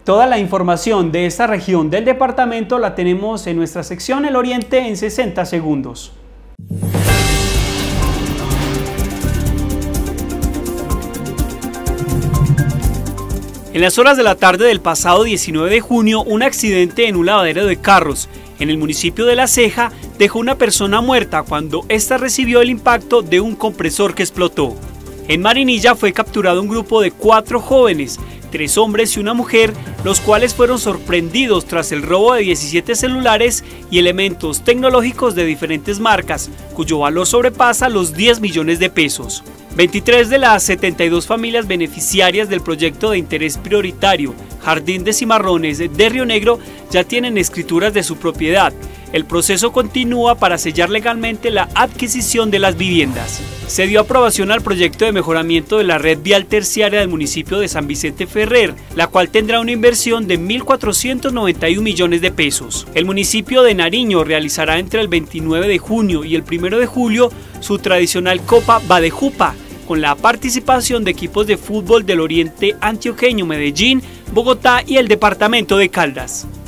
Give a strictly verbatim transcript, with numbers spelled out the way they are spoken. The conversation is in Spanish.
Toda la información de esta región del departamento la tenemos en nuestra sección El Oriente en sesenta segundos. En las horas de la tarde del pasado diecinueve de junio, un accidente en un lavadero de carros en el municipio de La Ceja dejó una persona muerta cuando ésta recibió el impacto de un compresor que explotó. En Marinilla fue capturado un grupo de cuatro jóvenes, tres hombres y una mujer, los cuales fueron sorprendidos tras el robo de diecisiete celulares y elementos tecnológicos de diferentes marcas, cuyo valor sobrepasa los diez millones de pesos. veintitrés de las setenta y dos familias beneficiarias del proyecto de interés prioritario Jardín de Cimarrones de Río Negro ya tienen escrituras de su propiedad. El proceso continúa para sellar legalmente la adquisición de las viviendas. Se dio aprobación al proyecto de mejoramiento de la red vial terciaria del municipio de San Vicente Ferrer, la cual tendrá una inversión de mil cuatrocientos noventa y un millones de pesos. El municipio de Nariño realizará entre el veintinueve de junio y el primero de julio su tradicional Copa Badejupa, con la participación de equipos de fútbol del Oriente Antioqueño, Medellín, Bogotá y el departamento de Caldas.